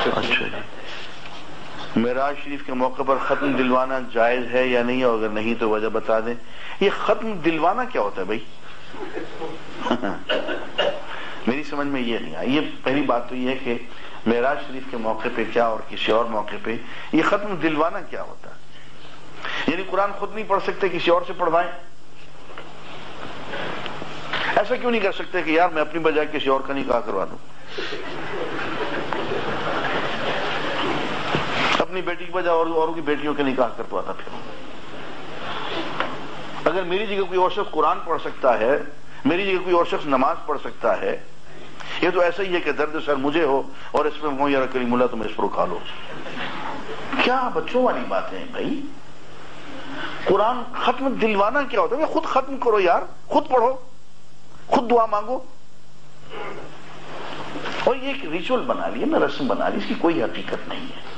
اچھا جی، معراج شریف کے موقع پر ختم دلوانا جائز ہے یا نہیں، اور اگر نہیں تو وجہ بتا دیں۔ یہ ختم دلوانا کیا ہوتا ہے بھائی؟ میری سمجھ میں یہ نہیں آئی۔ یہ پہلی بات تو یہ ہے کہ معراج شریف کے موقع پہ کیا اور کسی اور موقع پہ یہ ختم دلوانا کیا ہوتا ہے؟ یعنی قرآن خود نہیں پڑھ سکتے، کسی اور سے پڑھوائیں؟ ایسا کیوں نہیں کر سکتے کہ یار میں اپنی بجائے کسی اور کا نکاح کروا دوں، اپنی بیٹی کی بجائے اوروں کی بیٹیوں کے نکاح کرواتا پھروں؟ اگر میری جگہ کوئی اور شخص قرآن پڑھ سکتا ہے، میری جگہ کوئی اور شخص نماز پڑھ سکتا ہے، یہ تو ایسا ہی ہے کہ درد سر مجھے ہو اور اس میں ہوں یار کریم اللہ تم اس پر اٹھا لو۔ کیا بچوں والی باتیں ہیں بھائی؟ قرآن ختم دلوانا کیا ہوتا ہے؟ خود ختم کرو یار، خود پڑھو، خود دعا مانگو۔ اور یہ ایک ریچول بنا لی ہے نا، رسم بنا لی، اس کی کوئی حقیقت نہیں ہے۔